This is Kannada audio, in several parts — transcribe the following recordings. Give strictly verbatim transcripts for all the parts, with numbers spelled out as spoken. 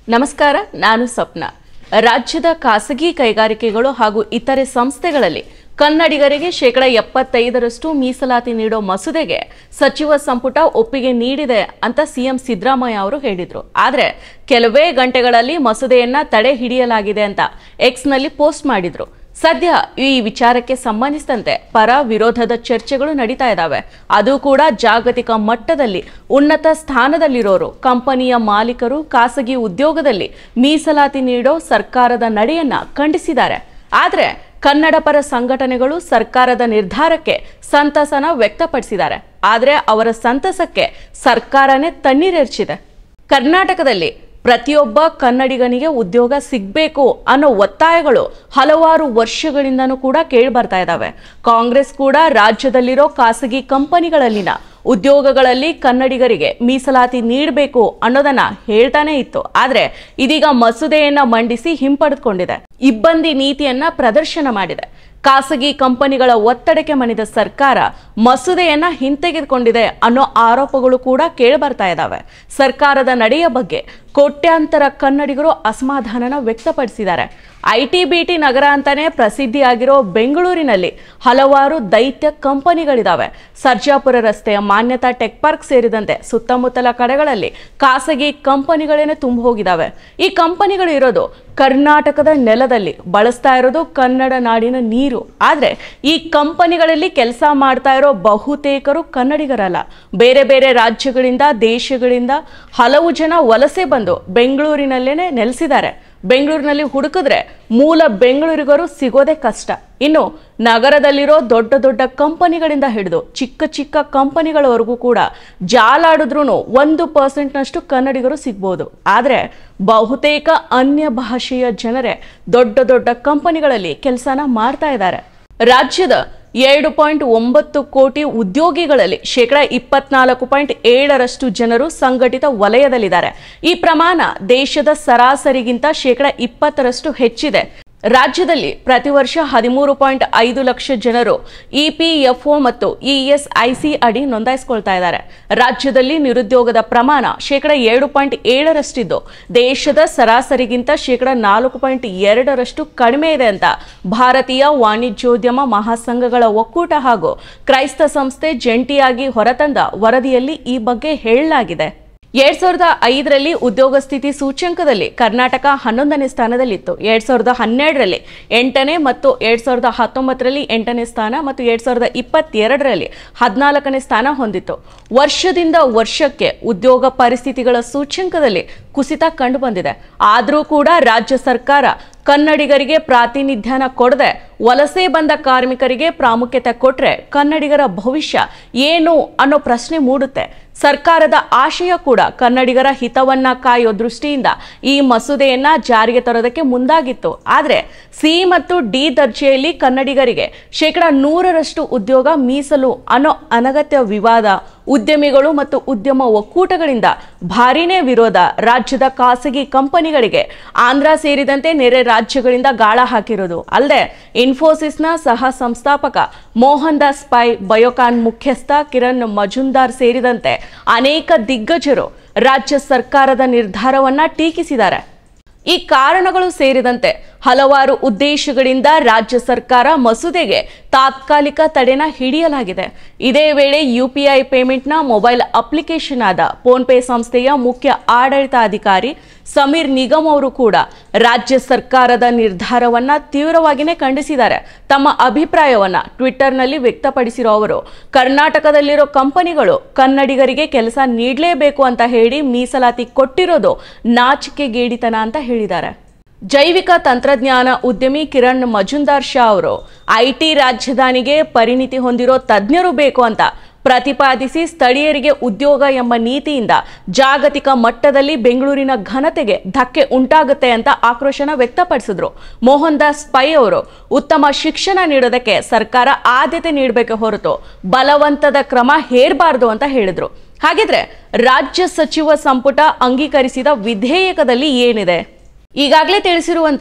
ನಮಸ್ಕಾರ, ನಾನು ಸ್ವಪ್ನ. ರಾಜ್ಯದ ಖಾಸಗಿ ಕೈಗಾರಿಕೆಗಳು ಹಾಗೂ ಇತರೆ ಸಂಸ್ಥೆಗಳಲ್ಲಿ ಕನ್ನಡಿಗರಿಗೆ ಶೇಕಡ ಎಪ್ಪತ್ತೈದರಷ್ಟು ಮೀಸಲಾತಿ ನೀಡೋ ಮಸೂದೆಗೆ ಸಚಿವ ಸಂಪುಟ ಒಪ್ಪಿಗೆ ನೀಡಿದೆ ಅಂತ ಸಿಎಂ ಸಿದ್ದರಾಮಯ್ಯ ಅವರು ಹೇಳಿದ್ರು. ಆದರೆ ಕೆಲವೇ ಗಂಟೆಗಳಲ್ಲಿ ಮಸೂದೆಯನ್ನ ತಡೆ ಹಿಡಿಯಲಾಗಿದೆ ಅಂತ ಎಕ್ಸ್ನಲ್ಲಿ ಪೋಸ್ಟ್ ಮಾಡಿದ್ರು. ಸದ್ಯ ಈ ವಿಚಾರಕ್ಕೆ ಸಂಬಂಧಿಸಿದಂತೆ ಪರ ವಿರೋಧದ ಚರ್ಚೆಗಳು ನಡೀತಾ ಇದ್ದಾವೆ. ಅದು ಕೂಡ ಜಾಗತಿಕ ಮಟ್ಟದಲ್ಲಿ ಉನ್ನತ ಸ್ಥಾನದಲ್ಲಿರೋರು, ಕಂಪನಿಯ ಮಾಲೀಕರು ಖಾಸಗಿ ಉದ್ಯೋಗದಲ್ಲಿ ಮೀಸಲಾತಿ ನೀಡೋ ಸರ್ಕಾರದ ನಡೆಯನ್ನ ಖಂಡಿಸಿದ್ದಾರೆ. ಆದರೆ ಕನ್ನಡ ಪರ ಸಂಘಟನೆಗಳು ಸರ್ಕಾರದ ನಿರ್ಧಾರಕ್ಕೆ ಸಂತಸನ ವ್ಯಕ್ತಪಡಿಸಿದ್ದಾರೆ. ಆದರೆ ಅವರ ಸಂತಸಕ್ಕೆ ಸರ್ಕಾರನೇ ತಣ್ಣೀರೆರ್ಚಿದೆ. ಕರ್ನಾಟಕದಲ್ಲಿ ಪ್ರತಿಯೊಬ್ಬ ಕನ್ನಡಿಗನಿಗೆ ಉದ್ಯೋಗ ಸಿಗಬೇಕು ಅನ್ನೋ ಒತ್ತಾಯಗಳು ಹಲವಾರು ವರ್ಷಗಳಿಂದನೂ ಕೂಡ ಕೇಳಿ ಬರ್ತಾ ಇದ್ದಾವೆ. ಕಾಂಗ್ರೆಸ್ ಕೂಡ ರಾಜ್ಯದಲ್ಲಿರೋ ಖಾಸಗಿ ಕಂಪನಿಗಳಲ್ಲಿನ ಉದ್ಯೋಗಗಳಲ್ಲಿ ಕನ್ನಡಿಗರಿಗೆ ಮೀಸಲಾತಿ ನೀಡಬೇಕು ಅನ್ನೋದನ್ನ ಹೇಳ್ತಾನೆ ಇತ್ತು. ಆದ್ರೆ ಇದೀಗ ಮಸೂದೆಯನ್ನ ಮಂಡಿಸಿ ಹಿಂಪಡೆದುಕೊಂಡಿದೆ. ಇಬ್ಬಂದಿ ನೀತಿಯನ್ನ ಪ್ರದರ್ಶನ ಮಾಡಿದೆ. ಖಾಸಗಿ ಕಂಪನಿಗಳ ಒತ್ತಡಕ್ಕೆ ಮಣಿದ ಸರ್ಕಾರ ಮಸೂದೆಯನ್ನ ಹಿಂತೆಗೆದುಕೊಂಡಿದೆ ಅನ್ನೋ ಆರೋಪಗಳು ಕೂಡ ಕೇಳಿ ಬರ್ತಾ ಇದ್ದಾವೆ. ಸರ್ಕಾರದ ನಡೆಯ ಬಗ್ಗೆ ಕೋಟ್ಯಾಂತರ ಕನ್ನಡಿಗರು ಅಸಮಾಧಾನನ ವ್ಯಕ್ತಪಡಿಸಿದ್ದಾರೆ. ಐ ಟಿ ಬಿ ಟಿ ನಗರ ಅಂತಾನೆ ಪ್ರಸಿದ್ಧಿಯಾಗಿರೋ ಬೆಂಗಳೂರಿನಲ್ಲಿ ಹಲವಾರು ದೈತ್ಯ ಕಂಪನಿಗಳಿದಾವೆ. ಸರ್ಜಾಪುರ ರಸ್ತೆಯ ಮಾನ್ಯತಾ ಟೆಕ್ ಪಾರ್ಕ್ ಸೇರಿದಂತೆ ಸುತ್ತಮುತ್ತಲ ಕಡೆಗಳಲ್ಲಿ ಖಾಸಗಿ ಕಂಪನಿಗಳೇನೆ ತುಂಬ ಹೋಗಿದಾವೆ. ಈ ಕಂಪನಿಗಳು ಇರೋದು ಕರ್ನಾಟಕದ ನೆಲದಲ್ಲಿ, ಬಳಸ್ತಾ ಇರೋದು ಕನ್ನಡ ನಾಡಿನ ನೀರು. ಆದ್ರೆ ಈ ಕಂಪನಿಗಳಲ್ಲಿ ಕೆಲಸ ಮಾಡ್ತಾ ಇರೋ ಬಹುತೇಕರು ಕನ್ನಡಿಗರಲ್ಲ. ಬೇರೆ ಬೇರೆ ರಾಜ್ಯಗಳಿಂದ, ದೇಶಗಳಿಂದ ಹಲವು ಜನ ವಲಸೆ ಬಂದು ಬೆಂಗಳೂರಿನಲ್ಲೇನೆ ನೆಲೆಸಿದ್ದಾರೆ. ಬೆಂಗಳೂರಿನಲ್ಲಿ ಹುಡುಕಿದ್ರೆ ಮೂಲ ಬೆಂಗಳೂರಿಗರು ಸಿಗೋದೇ ಕಷ್ಟ. ಇನ್ನು ನಗರದಲ್ಲಿರೋ ದೊಡ್ಡ ದೊಡ್ಡ ಕಂಪನಿಗಳಿಂದ ಹಿಡಿದು ಚಿಕ್ಕ ಚಿಕ್ಕ ಕಂಪನಿಗಳವರೆಗೂ ಕೂಡ ಜಾಲಾಡಿದ್ರೂ ಒಂದು ಪರ್ಸೆಂಟ್ನಷ್ಟು ಕನ್ನಡಿಗರು ಸಿಗ್ಬೋದು. ಆದರೆ ಬಹುತೇಕ ಅನ್ಯ ಭಾಷೆಯ ಜನರೇ ದೊಡ್ಡ ದೊಡ್ಡ ಕಂಪನಿಗಳಲ್ಲಿ ಕೆಲಸನ ಮಾಡ್ತಾ ಇದ್ದಾರೆ. ರಾಜ್ಯದ ಎರಡು ಪಾಯಿಂಟ್ ಒಂಬತ್ತು ಕೋಟಿ ಉದ್ಯೋಗಿಗಳಲ್ಲಿ ಶೇಕಡ ಇಪ್ಪತ್ನಾಲ್ಕು ಪಾಯಿಂಟ್ ಏಳರಷ್ಟು ಜನರು ಸಂಘಟಿತ ವಲಯದಲ್ಲಿದ್ದಾರೆ. ಈ ಪ್ರಮಾಣ ದೇಶದ ಸರಾಸರಿಗಿಂತ ಶೇಕಡ ಇಪ್ಪತ್ತರಷ್ಟು ಹೆಚ್ಚಿದೆ. ರಾಜ್ಯದಲ್ಲಿ ಪ್ರತಿ ವರ್ಷ ಹದಿಮೂರು ಪಾಯಿಂಟ್ ಐದು ಲಕ್ಷ ಜನರು ಇ ಪಿ ಎಫ್ ಒ ಮತ್ತು ಇ ಎಸ್ ಐ ಸಿ ಅಡಿ ನೋಂದಾಯಿಸಿಕೊಳ್ತಾ ಇದ್ದಾರೆ. ರಾಜ್ಯದಲ್ಲಿ ನಿರುದ್ಯೋಗದ ಪ್ರಮಾಣ ಶೇಕಡ ಎರಡು ಪಾಯಿಂಟ್ ಏಳರಷ್ಟಿದ್ದು ದೇಶದ ಸರಾಸರಿಗಿಂತ ಶೇಕಡ ನಾಲ್ಕು ಪಾಯಿಂಟ್ ಎರಡರಷ್ಟು ಕಡಿಮೆ ಇದೆ ಅಂತ ಭಾರತೀಯ ವಾಣಿಜ್ಯೋದ್ಯಮ ಮಹಾಸಂಘಗಳ ಒಕ್ಕೂಟ ಹಾಗೂ ಕ್ರೈಸ್ತ ಸಂಸ್ಥೆ ಜಂಟಿಯಾಗಿ ಹೊರತಂದ ವರದಿಯಲ್ಲಿ ಈ ಬಗ್ಗೆ ಹೇಳಲಾಗಿದೆ. ಎರಡ್ ಸಾವಿರದ ಐದರಲ್ಲಿ ಉದ್ಯೋಗ ಸ್ಥಿತಿ ಸೂಚ್ಯಂಕದಲ್ಲಿ ಕರ್ನಾಟಕ ಹನ್ನೊಂದನೇ ಸ್ಥಾನದಲ್ಲಿತ್ತು. ಎರಡ್ ಸಾವಿರದ ಹನ್ನೆರಡರಲ್ಲಿ ಎಂಟನೇ ಮತ್ತು ಎರಡ್ ಸಾವಿರದ ಹತ್ತೊಂಬತ್ತರಲ್ಲಿ ಎಂಟನೇ ಸ್ಥಾನ ಮತ್ತು ಎರಡ್ ಸಾವಿರದ ಇಪ್ಪತ್ತೆರಡರಲ್ಲಿ ಹದಿನಾಲ್ಕನೇ ಸ್ಥಾನ ಹೊಂದಿತ್ತು. ವರ್ಷದಿಂದ ವರ್ಷಕ್ಕೆ ಉದ್ಯೋಗ ಪರಿಸ್ಥಿತಿಗಳ ಸೂಚ್ಯಂಕದಲ್ಲಿ ಕುಸಿತ ಕಂಡು ಬಂದಿದೆ. ಆದರೂ ಕೂಡ ರಾಜ್ಯ ಸರ್ಕಾರ ಕನ್ನಡಿಗರಿಗೆ ಪ್ರಾತಿನಿಧ್ಯನ ಕೊಡದೆ ವಲಸೆ ಬಂದ ಕಾರ್ಮಿಕರಿಗೆ ಪ್ರಾಮುಖ್ಯತೆ ಕೊಟ್ರೆ ಕನ್ನಡಿಗರ ಭವಿಷ್ಯ ಏನು ಅನ್ನೋ ಪ್ರಶ್ನೆ ಮೂಡುತ್ತೆ. ಸರ್ಕಾರದ ಆಶಯ ಕೂಡ ಕನ್ನಡಿಗರ ಹಿತವನ್ನ ಕಾಯೋ ದೃಷ್ಟಿಯಿಂದ ಈ ಮಸೂದೆಯನ್ನ ಜಾರಿಗೆ ತರೋದಕ್ಕೆ ಮುಂದಾಗಿತ್ತು. ಆದರೆ ಸಿ ಮತ್ತು ಡಿ ದರ್ಜೆಯಲ್ಲಿ ಕನ್ನಡಿಗರಿಗೆ ಶೇಕಡ ನೂರರಷ್ಟು ಉದ್ಯೋಗ ಮೀಸಲು ಅನ್ನೋ ಅನಗತ್ಯ ವಿವಾದ ಉದ್ಯಮಿಗಳು ಮತ್ತು ಉದ್ಯಮ ಒಕ್ಕೂಟಗಳಿಂದ ಭಾರೀನೇ ವಿರೋಧ ರಾಜ್ಯದ ಖಾಸಗಿ ಕಂಪನಿಗಳಿಗೆ ಆಂಧ್ರ ಸೇರಿದಂತೆ ನೆರೆ ರಾಜ್ಯಗಳಿಂದ ಗಾಳ ಹಾಕಿರೋದು ಅಲ್ಲದೆ ಇನ್ಫೋಸಿಸ್ನ ಸಹ ಸಂಸ್ಥಾಪಕ ಮೋಹನ್ ದಾಸ್ ಪೈ, ಬಯೋಕಾನ್ ಮುಖ್ಯಸ್ಥ ಕಿರಣ್ ಮಜುಂದಾರ್ ಸೇರಿದಂತೆ ಅನೇಕ ದಿಗ್ಗಜರು ರಾಜ್ಯ ಸರ್ಕಾರದ ನಿರ್ಧಾರವನ್ನ ಟೀಕಿಸಿದ್ದಾರೆ. ಈ ಕಾರಣಗಳು ಸೇರಿದಂತೆ ಹಲವಾರು ಉದ್ದೇಶಗಳಿಂದ ರಾಜ್ಯ ಸರ್ಕಾರ ಮಸೂದೆಗೆ ತಾತ್ಕಾಲಿಕ ತಡೆನ ಹಿಡಿಯಲಾಗಿದೆ. ಇದೇ ವೇಳೆ ಯುಪಿಐ ಪೇಮೆಂಟ್ನ ಮೊಬೈಲ್ ಅಪ್ಲಿಕೇಶನ್ ಆದ ಫೋನ್ ಪೇ ಸಂಸ್ಥೆಯ ಮುಖ್ಯ ಆಡಳಿತಾಧಿಕಾರಿ ಸಮೀರ್ ನಿಗಮ್ ಅವರು ಕೂಡ ರಾಜ್ಯ ಸರ್ಕಾರದ ನಿರ್ಧಾರವನ್ನ ತೀವ್ರವಾಗಿಯೇ ಖಂಡಿಸಿದ್ದಾರೆ. ತಮ್ಮ ಅಭಿಪ್ರಾಯವನ್ನ ಟ್ವಿಟರ್ನಲ್ಲಿ ವ್ಯಕ್ತಪಡಿಸಿರೋ ಅವರು ಕರ್ನಾಟಕದಲ್ಲಿರೋ ಕಂಪನಿಗಳು ಕನ್ನಡಿಗರಿಗೆ ಕೆಲಸ ನೀಡಲೇಬೇಕು ಅಂತ ಹೇಳಿ ಮೀಸಲಾತಿ ಕೊಟ್ಟಿರೋದು ನಾಚಿಕೆಗೇಡಿತನ ಅಂತ ಹೇಳಿದ್ದಾರೆ. ಜೈವಿಕ ತಂತ್ರಜ್ಞಾನ ಉದ್ಯಮಿ ಕಿರಣ್ ಮಜುಂದಾರ್ ಶಾ ಅವರು ಐಟಿ ರಾಜಧಾನಿಗೆ ಪರಿಣಿತಿ ಹೊಂದಿರೋ ತಜ್ಞರು ಬೇಕು ಅಂತ ಪ್ರತಿಪಾದಿಸಿ ಸ್ಥಳೀಯರಿಗೆ ಉದ್ಯೋಗ ಎಂಬ ನೀತಿಯಿಂದ ಜಾಗತಿಕ ಮಟ್ಟದಲ್ಲಿ ಬೆಂಗಳೂರಿನ ಘನತೆಗೆ ಧಕ್ಕೆ ಉಂಟಾಗುತ್ತೆ ಅಂತ ಆಕ್ರೋಶನ ವ್ಯಕ್ತಪಡಿಸಿದ್ರು. ಮೋಹನ್ ದಾಸ್ ಪೈ ಅವರು ಉತ್ತಮ ಶಿಕ್ಷಣ ನೀಡೋದಕ್ಕೆ ಸರ್ಕಾರ ಆದ್ಯತೆ ನೀಡಬೇಕೆ ಹೊರತು ಬಲವಂತದ ಕ್ರಮ ಹೇರಬಾರದು ಅಂತ ಹೇಳಿದ್ರು. ಹಾಗಿದ್ರೆ ರಾಜ್ಯ ಸಚಿವ ಸಂಪುಟ ಅಂಗೀಕರಿಸಿದ ವಿಧೇಯಕದಲ್ಲಿ ಏನಿದೆ? ಈಗಾಗಲೇ ತಿಳಿಸಿರುವಂತೆ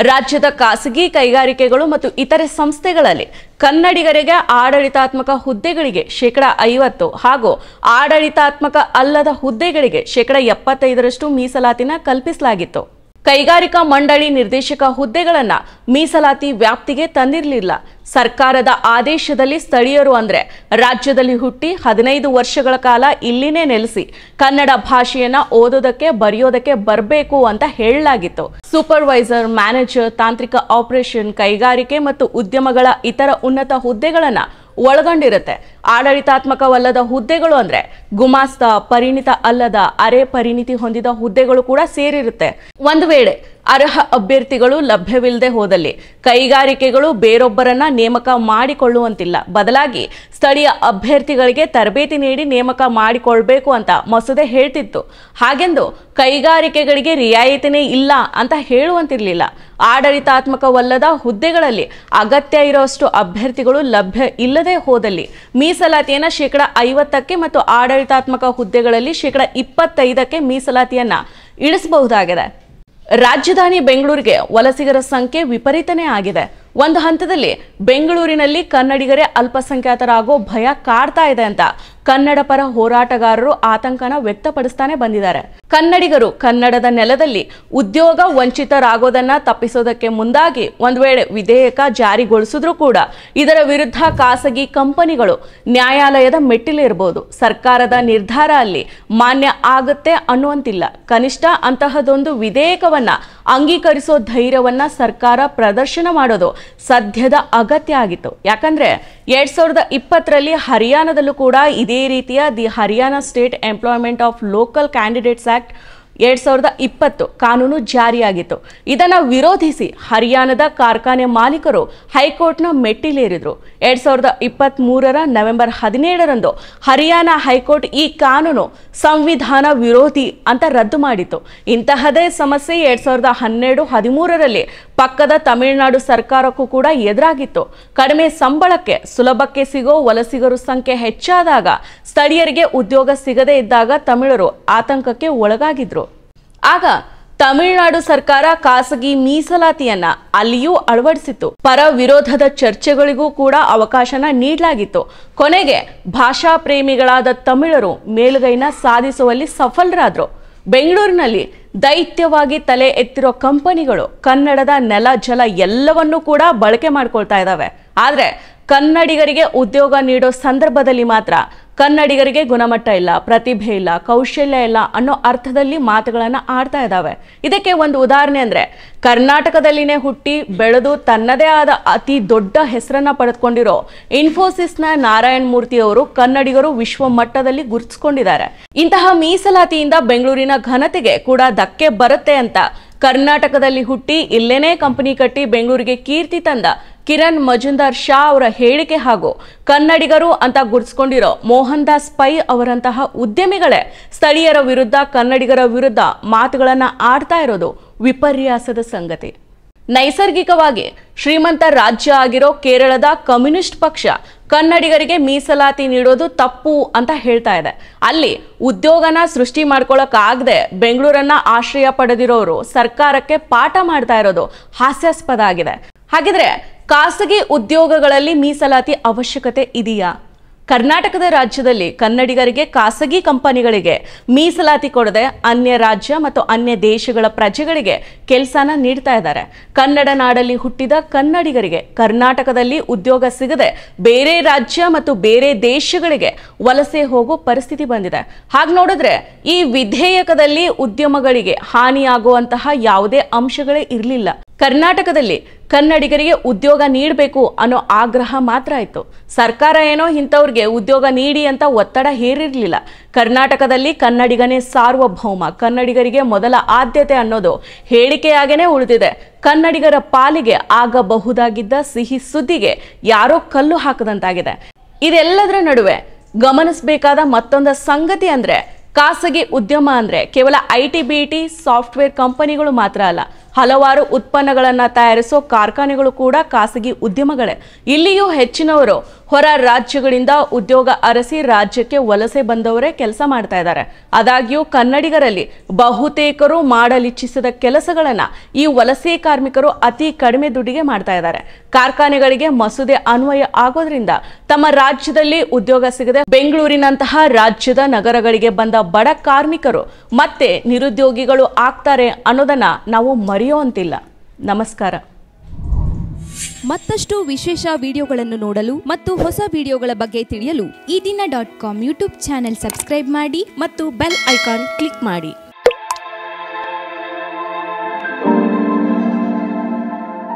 ರಾಜ್ಯದ ಖಾಸಗಿ ಕೈಗಾರಿಕೆಗಳು ಮತ್ತು ಇತರೆ ಸಂಸ್ಥೆಗಳಲ್ಲಿ ಕನ್ನಡಿಗರಿಗೆ ಆಡಳಿತಾತ್ಮಕ ಹುದ್ದೆಗಳಿಗೆ ಶೇಕಡ ಐವತ್ತು ಹಾಗೂ ಆಡಳಿತಾತ್ಮಕ ಅಲ್ಲದ ಹುದ್ದೆಗಳಿಗೆ ಶೇಕಡ ಎಪ್ಪತ್ತೈದರಷ್ಟು ಮೀಸಲಾತಿನ ಕಲ್ಪಿಸಲಾಗಿತ್ತು. ಕೈಗಾರಿಕಾ ಮಂಡಳಿ ನಿರ್ದೇಶಕ ಹುದ್ದೆಗಳನ್ನ ಮೀಸಲಾತಿ ವ್ಯಾಪ್ತಿಗೆ ತಂದಿರಲಿಲ್ಲ. ಸರ್ಕಾರದ ಆದೇಶದಲ್ಲಿ ಸ್ಥಳೀಯರು ಅಂದ್ರೆ ರಾಜ್ಯದಲ್ಲಿ ಹುಟ್ಟಿ ಹದಿನೈದು ವರ್ಷಗಳ ಕಾಲ ಇಲ್ಲಿನೇ ನೆಲೆಸಿ ಕನ್ನಡ ಭಾಷೆಯನ್ನ ಓದೋದಕ್ಕೆ ಬರೆಯೋದಕ್ಕೆ ಬರಬೇಕು ಅಂತ ಹೇಳಲಾಗಿತ್ತು. ಸೂಪರ್ವೈಸರ್, ಮ್ಯಾನೇಜರ್, ತಾಂತ್ರಿಕ ಆಪರೇಷನ್, ಕೈಗಾರಿಕೆ ಮತ್ತು ಉದ್ಯಮಗಳ ಇತರ ಉನ್ನತ ಹುದ್ದೆಗಳನ್ನ ಒಳಗೊಂಡಿರುತ್ತೆ. ಆಡಳಿತಾತ್ಮಕವಲ್ಲದ ಹುದ್ದೆಗಳು ಅಂದ್ರೆ ಗುಮಾಸ್ತ, ಪರಿಣಿತ ಅಲ್ಲದ, ಅರೆ ಪರಿಣಿತಿ ಹೊಂದಿದ ಹುದ್ದೆಗಳು ಕೂಡ ಸೇರಿರುತ್ತೆ. ಒಂದು ವೇಳೆ ಅರ್ಹ ಅಭ್ಯರ್ಥಿಗಳು ಲಭ್ಯವಿಲ್ಲದೆ ಹೋದಲ್ಲಿ ಕೈಗಾರಿಕೆಗಳು ಬೇರೊಬ್ಬರನ್ನ ನೇಮಕ ಮಾಡಿಕೊಳ್ಳುವಂತಿಲ್ಲ. ಬದಲಾಗಿ ಸ್ಥಳೀಯ ಅಭ್ಯರ್ಥಿಗಳಿಗೆ ತರಬೇತಿ ನೀಡಿ ನೇಮಕ ಮಾಡಿಕೊಳ್ಬೇಕು ಅಂತ ಮಸೂದೆ ಹೇಳ್ತಿತ್ತು. ಹಾಗೆಂದು ಕೈಗಾರಿಕೆಗಳಿಗೆ ರಿಯಾಯಿತಿನೇ ಇಲ್ಲ ಅಂತ ಹೇಳುವಂತಿರಲಿಲ್ಲ. ಆಡಳಿತಾತ್ಮಕವಲ್ಲದ ಹುದ್ದೆಗಳಲ್ಲಿ ಅಗತ್ಯ ಇರುವಷ್ಟು ಅಭ್ಯರ್ಥಿಗಳು ಲಭ್ಯ ಇಲ್ಲದೆ ಹೋದಲ್ಲಿ ಮೀಸಲಾತಿಯನ್ನ ಶೇಕಡ ಐವತ್ತಕ್ಕೆ ಮತ್ತು ಆಡಳಿತಾತ್ಮಕ ಹುದ್ದೆಗಳಲ್ಲಿ ಶೇಕಡ ಇಪ್ಪತ್ತೈದಕ್ಕೆ ಮೀಸಲಾತಿಯನ್ನ ಇಳಿಸಬಹುದಾಗಿದೆ. ರಾಜಧಾನಿ ಬೆಂಗಳೂರಿಗೆ ವಲಸಿಗರ ಸಂಖ್ಯೆ ವಿಪರೀತನೇ ಆಗಿದೆ. ಒಂದು ಹಂತದಲ್ಲಿ ಬೆಂಗಳೂರಿನಲ್ಲಿ ಕನ್ನಡಿಗರೇ ಅಲ್ಪಸಂಖ್ಯಾತರಾಗೋ ಭಯ ಕಾಡ್ತಾ ಇದೆ ಅಂತ ಕನ್ನಡ ಪರ ಹೋರಾಟಗಾರರು ಆತಂಕನ ವ್ಯಕ್ತಪಡಿಸ್ತಾನೆ ಬಂದಿದ್ದಾರೆ. ಕನ್ನಡಿಗರು ಕನ್ನಡದ ನೆಲದಲ್ಲಿ ಉದ್ಯೋಗ ವಂಚಿತರಾಗೋದನ್ನ ತಪ್ಪಿಸೋದಕ್ಕೆ ಮುಂದಾಗಿ ಒಂದು ವೇಳೆ ವಿಧೇಯಕ ಜಾರಿಗೊಳಿಸಿದ್ರೂ ಕೂಡ ಇದರ ವಿರುದ್ಧ ಖಾಸಗಿ ಕಂಪನಿಗಳು ನ್ಯಾಯಾಲಯದ ಮೆಟ್ಟಿಲೇರಬಹುದು. ಸರ್ಕಾರದ ನಿರ್ಧಾರ ಅಲ್ಲಿ ಮಾನ್ಯ ಆಗುತ್ತೆ ಅನ್ನುವಂತಿಲ್ಲ. ಕನಿಷ್ಠ ಅಂತಹದೊಂದು ವಿಧೇಯಕವನ್ನ ಅಂಗೀಕರಿಸೋ ಧೈರ್ಯವನ್ನ ಸರ್ಕಾರ ಪ್ರದರ್ಶನ ಮಾಡೋದು ಸದ್ಯದ ಅಗತ್ಯ ಆಗಿತ್ತು. ಯಾಕಂದ್ರೆ ಎರಡ್ ಸಾವಿರದ ಇಪ್ಪತ್ತರಲ್ಲಿ ಹರಿಯಾಣದಲ್ಲೂ ಕೂಡ ಇದೇ ರೀತಿಯ the Haryana state employment of local candidates act ಎರಡ್ ಸಾವಿರದ ಇಪ್ಪತ್ತು ಕಾನೂನು ಜಾರಿಯಾಗಿತ್ತು. ಇದನ್ನ ವಿರೋಧಿಸಿ ಹರಿಯಾಣದ ಕಾರ್ಖಾನೆ ಮಾಲೀಕರು ಹೈಕೋರ್ಟ್ನ ಮೆಟ್ಟಿಲೇರಿದ್ರು. ಎರಡ್ ಸಾವಿರದ ಇಪ್ಪತ್ತ್ ಮೂರರ ನವೆಂಬರ್ ಹದಿನೇಳರಂದು ಹರಿಯಾಣ ಹೈಕೋರ್ಟ್ ಈ ಕಾನೂನು ಸಂವಿಧಾನ ವಿರೋಧಿ ಅಂತ ರದ್ದು ಮಾಡಿತ್ತು. ಇಂತಹದೇ ಸಮಸ್ಯೆ ಎರಡ್ ಸಾವಿರದ ಹನ್ನೆರಡು ಹದಿಮೂರರಲ್ಲಿ ಪಕ್ಕದ ತಮಿಳುನಾಡು ಸರ್ಕಾರಕ್ಕೂ ಕೂಡ ಎದುರಾಗಿತ್ತು. ಕಡಿಮೆ ಸಂಬಳಕ್ಕೆ ಸುಲಭಕ್ಕೆ ಸಿಗೋ ವಲಸಿಗರು ಸಂಖ್ಯೆ ಹೆಚ್ಚಾದಾಗ ಸ್ಥಳೀಯರಿಗೆ ಉದ್ಯೋಗ ಸಿಗದೇ ಇದ್ದಾಗ ತಮಿಳರು ಆತಂಕಕ್ಕೆ ಒಳಗಾಗಿದ್ರು. ಆಗ ತಮಿಳುನಾಡು ಸರ್ಕಾರ ಖಾಸಗಿ ಮೀಸಲಾತಿಯನ್ನ ಅಲ್ಲಿಯೂ ಅಳವಡಿಸಿತ್ತು. ಪರ ವಿರೋಧದ ಚರ್ಚೆಗಳಿಗೂ ಕೂಡ ಅವಕಾಶನ ನೀಡಲಾಗಿತ್ತು. ಕೊನೆಗೆ ಭಾಷಾ ಪ್ರೇಮಿಗಳಾದ ತಮಿಳರು ಮೇಲುಗೈನ ಸಾಧಿಸುವಲ್ಲಿ ಸಫಲರಾದ್ರು. ಬೆಂಗಳೂರಿನಲ್ಲಿ ದೈತ್ಯವಾಗಿ ತಲೆ ಎತ್ತಿರೋ ಕಂಪನಿಗಳು ಕನ್ನಡದ ನೆಲ ಜಲ ಎಲ್ಲವನ್ನೂ ಕೂಡ ಬಳಕೆ ಮಾಡ್ಕೊಳ್ತಾ ಇದ್ದಾವೆ. ಆದ್ರೆ ಕನ್ನಡಿಗರಿಗೆ ಉದ್ಯೋಗ ನೀಡೋ ಸಂದರ್ಭದಲ್ಲಿ ಮಾತ್ರ ಕನ್ನಡಿಗರಿಗೆ ಗುಣಮಟ್ಟ ಇಲ್ಲ, ಪ್ರತಿಭೆ ಇಲ್ಲ, ಕೌಶಲ್ಯ ಇಲ್ಲ ಅನ್ನೋ ಅರ್ಥದಲ್ಲಿ ಮಾತುಗಳನ್ನ ಆಡ್ತಾ ಇದ್ದಾವೆ. ಇದಕ್ಕೆ ಒಂದು ಉದಾಹರಣೆ ಅಂದ್ರೆ ಕರ್ನಾಟಕದಲ್ಲಿನೇ ಹುಟ್ಟಿ ಬೆಳೆದು ತನ್ನದೇ ಆದ ಅತಿ ದೊಡ್ಡ ಹೆಸರನ್ನ ಪಡೆದುಕೊಂಡಿರೋ ಇನ್ಫೋಸಿಸ್ನ ನಾರಾಯಣ ಮೂರ್ತಿ ಅವರು ಕನ್ನಡಿಗರು ವಿಶ್ವ ಮಟ್ಟದಲ್ಲಿ ಗುರುತಿಸಿಕೊಂಡಿದ್ದಾರೆ. ಇಂತಹ ಮೀಸಲಾತಿಯಿಂದ ಬೆಂಗಳೂರಿನ ಘನತೆಗೆ ಕೂಡ ಧಕ್ಕೆ ಬರುತ್ತೆ ಅಂತ ಕರ್ನಾಟಕದಲ್ಲಿ ಹುಟ್ಟಿ ಇಲ್ಲೇನೇ ಕಂಪನಿ ಕಟ್ಟಿ ಬೆಂಗಳೂರಿಗೆ ಕೀರ್ತಿ ತಂದ ಕಿರಣ್ ಮಜುಂದಾರ್ ಶಾ ಅವರ ಹೇಳಿಕೆ ಹಾಗೂ ಕನ್ನಡಿಗರು ಅಂತ ಗುರುತಿಸಿಕೊಂಡಿರೋ ಮೋಹನ್ ದಾಸ್ ಪೈ ಅವರಂತಹ ಉದ್ಯಮಿಗಳೇ ಸ್ಥಳೀಯರ ವಿರುದ್ಧ ಕನ್ನಡಿಗರ ವಿರುದ್ಧ ಮಾತುಗಳನ್ನ ಆಡ್ತಾ ಇರೋದು ವಿಪರ್ಯಾಸದ ಸಂಗತಿ. ನೈಸರ್ಗಿಕವಾಗಿ ಶ್ರೀಮಂತ ರಾಜ್ಯ ಆಗಿರೋ ಕೇರಳದ ಕಮ್ಯುನಿಸ್ಟ್ ಪಕ್ಷ ಕನ್ನಡಿಗರಿಗೆ ಮೀಸಲಾತಿ ನೀಡೋದು ತಪ್ಪು ಅಂತ ಹೇಳ್ತಾ ಇದೆ. ಅಲ್ಲಿ ಉದ್ಯೋಗನ ಸೃಷ್ಟಿ ಮಾಡ್ಕೊಳಕ್ ಆಗದೆ ಬೆಂಗಳೂರನ್ನ ಆಶ್ರಯ ಪಡೆದಿರೋರು ಸರ್ಕಾರಕ್ಕೆ ಪಾಠ ಮಾಡ್ತಾ ಇರೋದು ಹಾಸ್ಯಾಸ್ಪದ ಆಗಿದೆ. ಹಾಗಿದ್ರೆ ಖಾಸಗಿ ಉದ್ಯೋಗಗಳಲ್ಲಿ ಮೀಸಲಾತಿ ಅವಶ್ಯಕತೆ ಇದೆಯಾ? ಕರ್ನಾಟಕದ ರಾಜ್ಯದಲ್ಲಿ ಕನ್ನಡಿಗರಿಗೆ ಖಾಸಗಿ ಕಂಪನಿಗಳಿಗೆ ಮೀಸಲಾತಿ ಕೊಡದೆ ಅನ್ಯ ರಾಜ್ಯ ಮತ್ತು ಅನ್ಯ ದೇಶಗಳ ಪ್ರಜೆಗಳಿಗೆ ಕೆಲಸನ ನೀಡ್ತಾ ಇದ್ದಾರೆ. ಕನ್ನಡ ನಾಡಲ್ಲಿ ಹುಟ್ಟಿದ ಕನ್ನಡಿಗರಿಗೆ ಕರ್ನಾಟಕದಲ್ಲಿ ಉದ್ಯೋಗ ಸಿಗದೆ ಬೇರೆ ರಾಜ್ಯ ಮತ್ತು ಬೇರೆ ದೇಶಗಳಿಗೆ ವಲಸೆ ಹೋಗೋ ಪರಿಸ್ಥಿತಿ ಬಂದಿದೆ. ಹಾಗೆ ನೋಡಿದ್ರೆ ಈ ವಿಧೇಯಕದಲ್ಲಿ ಉದ್ಯಮಗಳಿಗೆ ಹಾನಿಯಾಗುವಂತಹ ಯಾವುದೇ ಅಂಶಗಳೇ ಇರಲಿಲ್ಲ. ಕರ್ನಾಟಕದಲ್ಲಿ ಕನ್ನಡಿಗರಿಗೆ ಉದ್ಯೋಗ ನೀಡಬೇಕು ಅನ್ನೋ ಆಗ್ರಹ ಮಾತ್ರ ಇತ್ತು. ಸರ್ಕಾರ ಏನೋ ಇಂಥವ್ರಿಗೆ ಉದ್ಯೋಗ ನೀಡಿ ಅಂತ ಒತ್ತಡ ಹೇರಿರಲಿಲ್ಲ. ಕರ್ನಾಟಕದಲ್ಲಿ ಕನ್ನಡಿಗನೇ ಸಾರ್ವಭೌಮ, ಕನ್ನಡಿಗರಿಗೆ ಮೊದಲ ಆದ್ಯತೆ ಅನ್ನೋದು ಹೇಳಿಕೆಯಾಗೇನೆ ಉಳಿದಿದೆ. ಕನ್ನಡಿಗರ ಪಾಲಿಗೆ ಆಗಬಹುದಾಗಿದ್ದ ಸಿಹಿ ಸುದ್ದಿಗೆ ಯಾರೋ ಕಲ್ಲು ಹಾಕದಂತಾಗಿದೆ. ಇದೆಲ್ಲದರ ನಡುವೆ ಗಮನಿಸಬೇಕಾದ ಮತ್ತೊಂದು ಸಂಗತಿ ಅಂದ್ರೆ ಖಾಸಗಿ ಉದ್ಯಮ ಅಂದ್ರೆ ಕೇವಲ I T B T software ಕಂಪನಿಗಳು ಮಾತ್ರ ಅಲ್ಲ, ಹಲವಾರು ಉತ್ಪನ್ನಗಳನ್ನು ತಯಾರಿಸೋ ಕಾರ್ಖಾನೆಗಳು ಕೂಡ ಖಾಸಗಿ ಉದ್ಯಮಗಳೇ. ಇಲ್ಲಿಯೂ ಹೆಚ್ಚಿನವರು ಹೊರ ರಾಜ್ಯಗಳಿಂದ ಉದ್ಯೋಗ ಅರಸಿ ರಾಜ್ಯಕ್ಕೆ ವಲಸೆ ಬಂದವರೇ ಕೆಲಸ ಮಾಡ್ತಾ ಇದ್ದಾರೆ. ಆದಾಗ್ಯೂ ಕನ್ನಡಿಗರಲ್ಲಿ ಬಹುತೇಕರು ಮಾಡಲಿಚ್ಛಿಸಿದ ಕೆಲಸಗಳನ್ನ ಈ ವಲಸೆ ಕಾರ್ಮಿಕರು ಅತಿ ಕಡಿಮೆ ದುಡ್ಡಿಗೆ ಮಾಡ್ತಾ ಇದ್ದಾರೆ. ಕಾರ್ಖಾನೆಗಳಿಗೆ ಮಸೂದೆ ಅನ್ವಯ ಆಗೋದ್ರಿಂದ ತಮ್ಮ ರಾಜ್ಯದಲ್ಲಿ ಉದ್ಯೋಗ ಸಿಗದೆ ಬೆಂಗಳೂರಿನಂತಹ ರಾಜ್ಯದ ನಗರಗಳಿಗೆ ಬಂದ ಬಡ ಕಾರ್ಮಿಕರು ಮತ್ತೆ ನಿರುದ್ಯೋಗಿಗಳು ಆಗ್ತಾರೆ ಅನ್ನೋದನ್ನ ನಾವು ಮರೆಯುವಂತಿಲ್ಲ. ನಮಸ್ಕಾರ. ಮತ್ತಷ್ಟು ವಿಶೇಷ ವಿಡಿಯೋಗಳನ್ನು ನೋಡಲು ಮತ್ತು ಹೊಸ ವಿಡಿಯೋಗಳ ಬಗ್ಗೆ ತಿಳಿಯಲು ಈ ದಿನ dot com YouTube channel subscribe ಮಾಡಿ ಮತ್ತು ಬೆಲ್ ಐಕಾನ್ ಕ್ಲಿಕ್ ಮಾಡಿ.